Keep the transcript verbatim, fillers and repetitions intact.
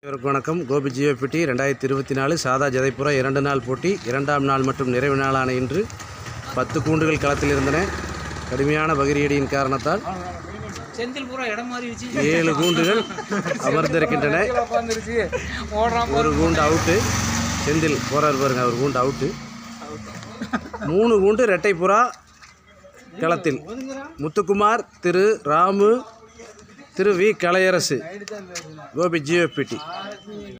வணக்கம். கோபி ஜிஎஃப்பிடி ரெண்டாயிரத்தி இருபத்தி நாலு சாதா ஜதைப்புறா இரண்டு நாள் போட்டி. இரண்டாம் நாள் மற்றும் நிறைவு நாளான இன்று பத்து கூண்டுகள் களத்தில் இருந்தன. கடுமையான பகிரியடியின் காரணத்தால் ஏழு கூண்டுகள் அமர்ந்திருக்கின்றன. ஒரு கூண்டு அவுட்டு. செந்தில் போறார் பாருங்க, அவர் கூண்டு அவுட்டு. மூணு கூண்டு இரட்டை புறா களத்தில். முத்துக்குமார், திரு ராமு, திரு வி கலையரசு, கோபி ஜிஎஃப்பிடி.